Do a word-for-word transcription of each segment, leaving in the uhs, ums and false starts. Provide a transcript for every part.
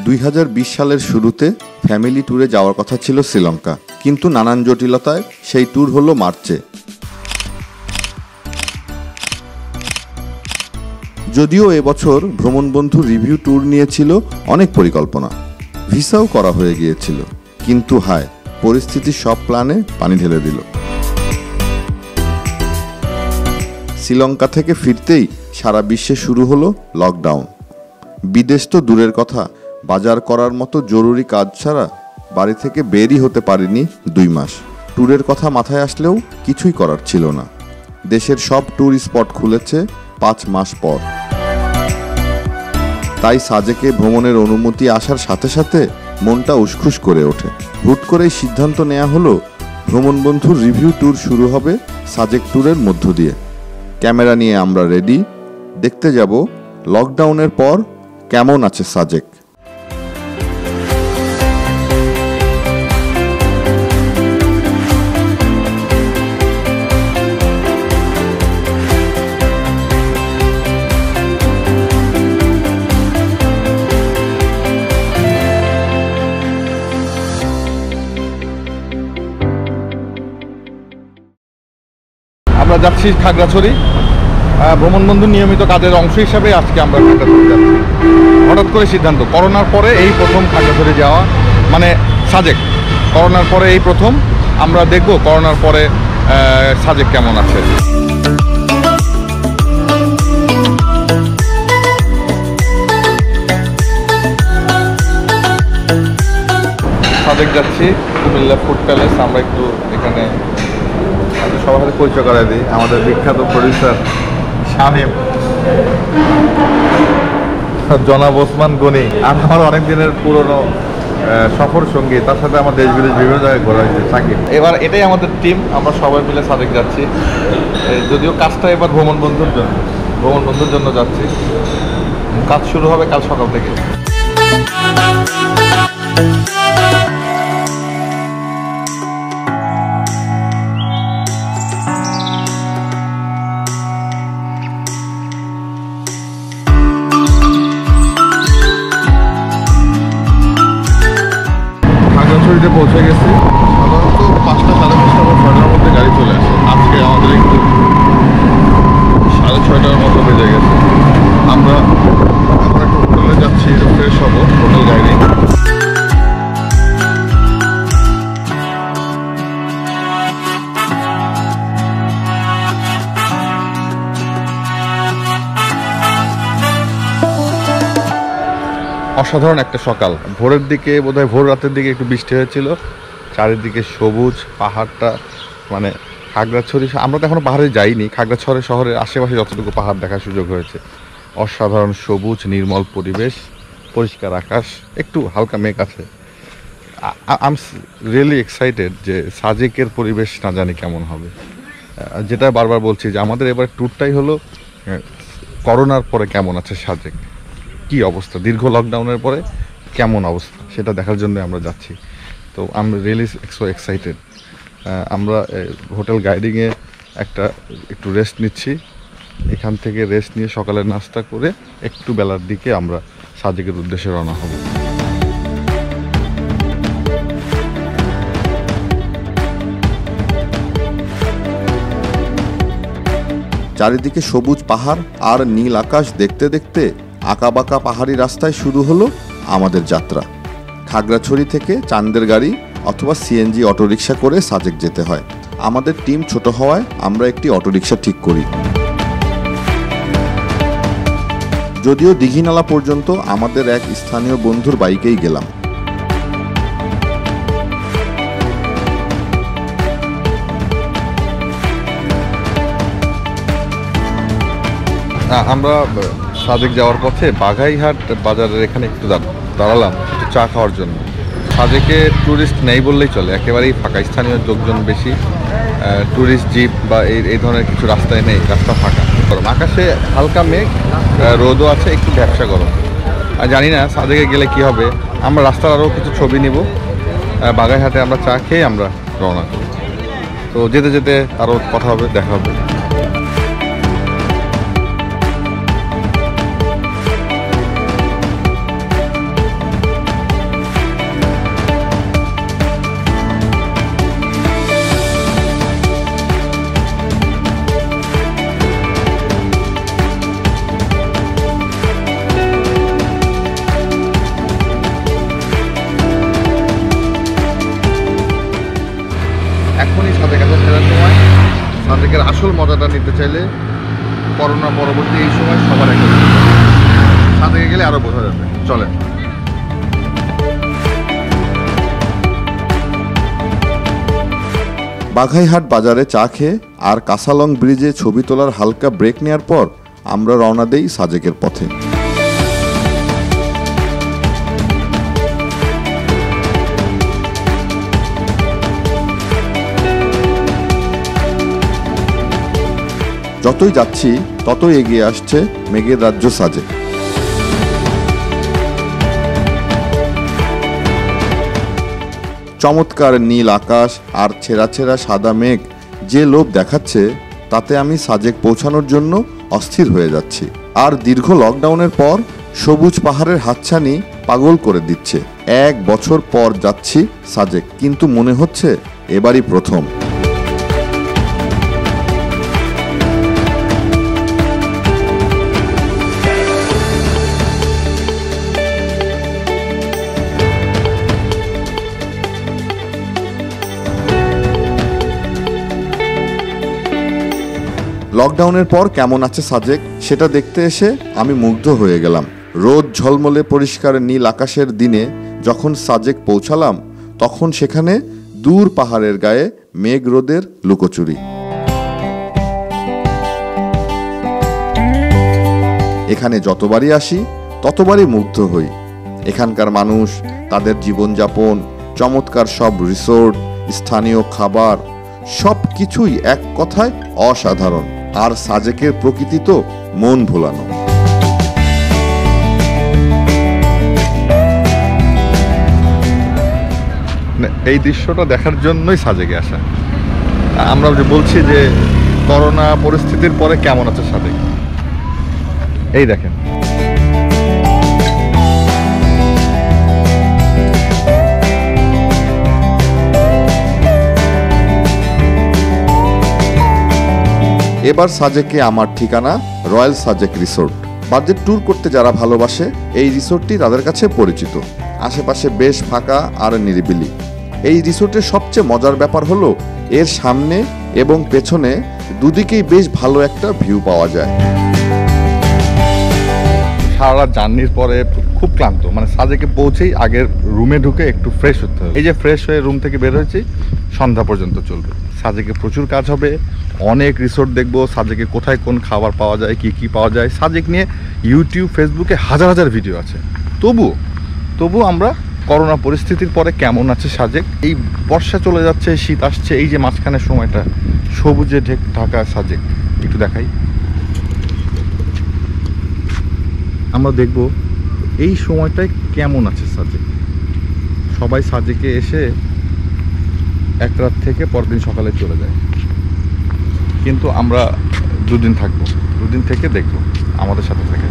দুই হাজার বিশ সালের শুরুতে ফ্যামিলি ট্যুরে যাওয়ার কথা ছিল শ্রীলঙ্কা, কিন্তু নানান জটিলতায় সেই ট্যুর হলো মার্চে। যদিও এবছর ভ্রমণবন্ধু রিভিউ ট্যুর নিয়েছিল অনেক পরিকল্পনা, ভিসাও করা হয়ে গিয়েছিল, কিন্তু হায়, পরিস্থিতি সব প্ল্যানে পানি ঢেলে দিল। শ্রীলঙ্কা থেকে ফিরতেই সারা বিশ্বে শুরু হলো লকডাউন। বিদেশ তো দূরের কথা, বাজার করার মতো জরুরি কাজ ছাড়া বাড়ি থেকে বেরই হতে পারিনি দুই মাস। ট্যুরের কথা মাথায় আসলেও কিছুই করার ছিল না। দেশের সব ট্যুর স্পট খুলেছে পাঁচ মাস পর। তাই সাজেকে ভ্রমণের অনুমতি আসার সাথে সাথে মনটা উসখুস করে ওঠে। হুট করেই সিদ্ধান্ত নেওয়া হলো ভ্রমণবন্ধুর রিভিউ ট্যুর শুরু হবে সাজেক ট্যুরের মধ্য দিয়ে। ক্যামেরা নিয়ে আমরা রেডি, দেখতে যাব লকডাউনের পর কেমন আছে সাজেক। আমরা যাচ্ছি খাগড়াছড়ি। ভ্রমণবন্ধুর নিয়মিত কাজের অংশ হিসাবে আজকে আমরা খাগড়াছড়ি যাচ্ছি। হঠাৎ করে সিদ্ধান্ত, করোনার পরে এই প্রথম খাগড়াছড়ি যাওয়া, মানে সাজেক করোনার পরে এই প্রথম। আমরা দেখব করোনার পরে সাজেক কেমন আছে। সাজেক যাচ্ছি, কুমিল্লা ফুড প্যালেস। আমরা একটু এখানে সবার সাথে পরিচয় করাই দিই। আমাদের বিখ্যাত প্রডিউসার শামীম, জনাব ওসমান গনি, আর আমার অনেক দিনের পুরনো সফর সঙ্গী, তার সাথে আমার দেশ বিদেশ বিভিন্ন জায়গায় ঘোরা হয়েছে সাকিব। এবার এটাই আমাদের টিম, আমরা সবাই মিলে সাজেক যাচ্ছি। যদিও কাজটা এবার ভ্রমণ বন্ধুর জন্য ভ্রমণ বন্ধুর জন্য যাচ্ছি। কাজ শুরু হবে কাল সকাল থেকে। পৌঁছে গেছি। সাধারণত পাঁচটা সাড়ে পাঁচটা বা ছয়টার মধ্যে গাড়ি চলে আসে। আজকে আমাদের একটু সাড়ে ছয়টার মতো বেজে গেছে। আমরা এখন একটু হোটেলে যাচ্ছি, ফ্রেশ হবো, হোটেল গাড়ি। অসাধারণ একটা সকাল। ভোরের দিকে বোধহয় ভোর রাতের দিকে একটু বৃষ্টি হয়েছিল। চারিদিকে সবুজ, পাহাড়টা মানে খাগড়াছড়ি। আমরা তো এখনো পাহাড়ে যাইনি। খাগড়াছড়ি শহরের আশেপাশে যতটুকু পাহাড় দেখার সুযোগ হয়েছে, অসাধারণ সবুজ, নির্মল পরিবেশ, পরিষ্কার আকাশ, একটু হালকা মেঘ আছে। আই এম রিয়েলি এক্সাইটেড যে সাজেকের পরিবেশ না জানি কেমন হবে। যেটা বারবার বলছি যে আমাদের এবার ট্যুরটাই হলো করোনার পরে কেমন আছে সাজেক, কি অবস্থা, দীর্ঘ লকডাউনের পরে কেমন অবস্থা, সেটা দেখার জন্য আমরা যাচ্ছি। তো I am really so excited. আমরা হোটেল গাইডিংয়ে একটা একটু রেস্ট নিচ্ছি। এখান থেকে রেস্ট নিয়ে সকালের নাস্তা করে একটু বেলার দিকে আমরা সাজেকের উদ্দেশ্যে রওনা হব। চারিদিকে সবুজ পাহাড় আর নীল আকাশ দেখতে দেখতে আঁকাবাঁকা পাহাড়ি রাস্তায় শুরু হলো আমাদের যাত্রা। খাগড়াছড়ি থেকে চান্দের গাড়ি অথবা সিএনজি অটোরিকশা করে সাজেক যেতে হয়। আমাদের টিম ছোট হওয়ায় আমরা একটি অটোরিকশা ঠিক করি। যদিও দীঘিনালা পর্যন্ত আমাদের এক স্থানীয় বন্ধুর বাইকেই গেলাম। আমরা সাজেক যাওয়ার পথে বাঘাইহাট বাজারের এখানে একটু দাঁড়ালাম একটু চা খাওয়ার জন্য। সাজেকে ট্যুরিস্ট নেই বললেই চলে, একেবারেই ফাঁকা। স্থানীয় লোকজন বেশি, ট্যুরিস্ট জিপ বা এই এই ধরনের কিছু রাস্তায় নেই, রাস্তা ফাঁকা। আকাশে হালকা মেঘ, রোদও আছে, একটু ব্যবসা গরম। আর জানি না সাজেকে গেলে কি হবে। আমরা রাস্তার আরও কিছু ছবি নিব। বাঘাইহাটে আমরা চা খেয়ে আমরা রওনা করি। তো যেতে যেতে আরও কথা হবে, দেখা হবে। চাইলে করোনা পরবর্তী এই সময় সবার একটা সাজেকে গেলে আরো বোঝা যাবে। চলেন। বাঘাইহাট বাজারে চা খেয়ে আর কাসালং ব্রিজে ছবি তোলার হালকা ব্রেক নেওয়ার পর আমরা রওনা দেই সাজেকের পথে। যতই যাচ্ছি ততই এগিয়ে আসছে মেঘের রাজ্য সাজেক। চমৎকার নীল আকাশ আর ছেঁড়া ছেঁড়া সাদা মেঘ যে লোভ দেখাচ্ছে তাতে আমি সাজেক পৌঁছানোর জন্য অস্থির হয়ে যাচ্ছি। আর দীর্ঘ লকডাউনের পর সবুজ পাহাড়ের হাতছানি পাগল করে দিচ্ছে। এক বছর পর যাচ্ছি সাজেক, কিন্তু মনে হচ্ছে এবারই প্রথম। লকডাউনের পর কেমন আছে সাজেক সেটা দেখতে এসে আমি মুগ্ধ হয়ে গেলাম। রোদ ঝলমলে পরিষ্কার নীল আকাশের দিনে যখন সাজেক পৌঁছালাম তখন সেখানে দূর পাহাড়ের গায়ে মেঘ রোদের লুকোচুরি। এখানে যতবারই আসি ততবারই মুগ্ধ হই। এখানকার মানুষ, তাদের জীবনযাপন, চমৎকার সব রিসোর্ট, স্থানীয় খাবার, সব কিছুই এক কথায় অসাধারণ। আর সাজেকের প্রকৃতি তো মন ভোলানো। এই দৃশ্যটা দেখার জন্যই সাজেকে আসা। আমরা যে বলছি যে করোনা পরিস্থিতির পরে কেমন আছে সাজেক, এই দেখেন। এবার সাজেকে আমার ঠিকানা royal Sajek resort. Budget tour করতে যারা ভালোবাসে এই রিসোর্টটি তাদের কাছে পরিচিত। আশেপাশে বেশ ফাঁকা আর নিরিবিলি। এই রিসোর্টের সবচেয়ে মজার ব্যাপার হলো এর সামনে এবং পেছনে দুদিকেই বেশ ভালো একটা ভিউ পাওয়া যায়। সারা জার্নির পরে খুব ক্লান্ত, মানে সাজেকে পৌঁছেই আগের রুমে ঢুকে একটু ফ্রেশ হতে হবে। এই যে ফ্রেশ হয়ে রুম থেকে বের হয়েছি, সন্ধ্যা পর্যন্ত চলবে। সাজেকে প্রচুর কাজ হবে, অনেক রিসোর্ট দেখবো, সাজেকে কোথায় কোন খাবার পাওয়া যায়, কি কি পাওয়া যায়। সাজেক নিয়ে ইউটিউব, ফেসবুকে হাজার হাজার ভিডিও আছে। তবু তবু আমরা করোনা পরিস্থিতির পরে কেমন আছে সাজেক, এই বর্ষা চলে যাচ্ছে, শীত আসছে, এই যে মাঝখানের সময়টা সবুজে ঢাকা সাজেক একটু দেখাই। আমরা দেখব এই সময়টায় কেমন আছে সাজেক। সবাই সাজেকে এসে এক রাত থেকে পরদিন সকালে চলে যায়, কিন্তু আমরা দুদিন থাকবো, দুদিন থেকে দেখবো। আমাদের সাথে থাকে।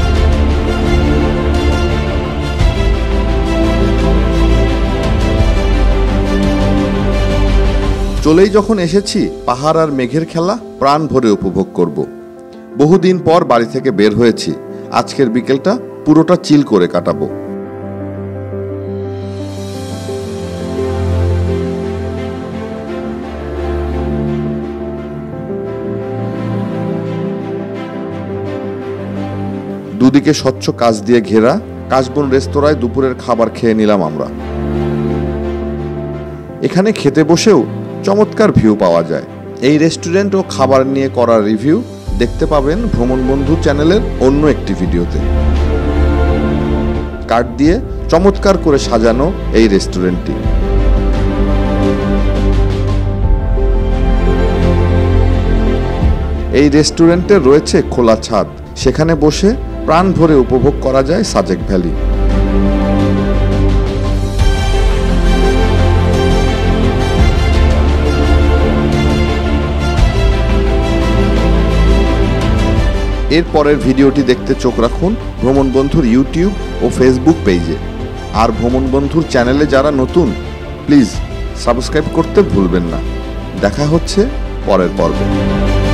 চলেই যখন এসেছি, পাহাড় আর মেঘের খেলা প্রাণ ভরে উপভোগ করব। বহুদিন পর বাড়ি থেকে বের হয়েছি, আজকের বিকেলটা পুরোটা চিল করে কাটাবো। দুদিকে স্বচ্ছ কাঁচ দিয়ে ঘেরা কাশবন রেস্তোরাঁয় দুপুরের খাবার খেয়ে নিলাম আমরা। এখানে খেতে বসেও চমৎকার ভিউ পাওয়া যায়। এই রেস্টুরেন্ট ও খাবার নিয়ে করা রিভিউ দেখতে পাবেন ভ্রমণ বন্ধু চ্যানেলের অন্য একটি ভিডিওতে। কাঠ দিয়ে চমৎকার করে সাজানো এই রেস্টুরেন্টটি। এই রেস্টুরেন্টে রয়েছে খোলা ছাদ, সেখানে বসে প্রাণ ভরে উপভোগ করা যায় সাজেক ভ্যালি। এর পরের ভিডিওটি দেখতে চোখ রাখুন ভ্রমণ বন্ধুর ইউটিউব ও ফেসবুক পেজে। আর ভ্রমণ বন্ধুর চ্যানেলে যারা নতুন, প্লিজ সাবস্ক্রাইব করতে ভুলবেন না। দেখা হচ্ছে পরের পর্বে।